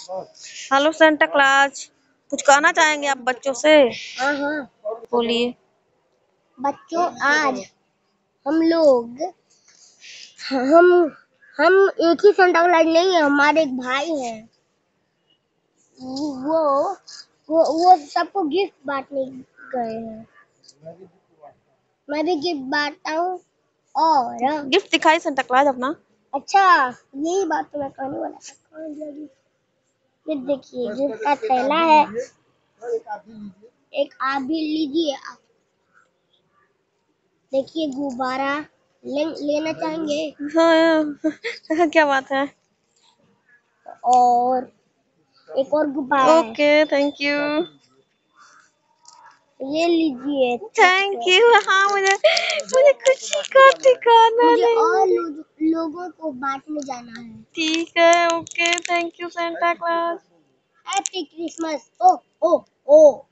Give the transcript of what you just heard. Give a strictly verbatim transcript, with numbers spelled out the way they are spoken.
Hello Santa Claus, कुछ कहना चाहेंगे आप बच्चों से? हाँ हाँ बोलिए। बच्चों, आज हम लोग हम हम एक ही सेंटा क्लॉज नहीं है, हमारे एक भाई हैं। वो वो वो सबको गिफ्ट बांटने गए हैं। मैं भी गिफ्ट बांटता हूँ। और गिफ्ट दिखाई सेंटा क्लॉज अपना। अच्छा, यही बात तो मैं कहने वाला था। कहाँ गया गिफ्ट? ये देखिए, गिफ्ट का थैला है। एक आप भी लीजिए। आप देखिए, गुब्बारा ले, लेना चाहेंगे? हाँ, क्या बात है। और एक और गुब्बारा है। Okay, thank you. ये लीजिए। Thank you. हाँ, मुझे मुझे खुशी का ठिकाना मुझे नहीं। और लो, लोगों को बांटने जाना है। ठीक है, okay, thank you Santa Claus. Happy Christmas. ओ ओ ओ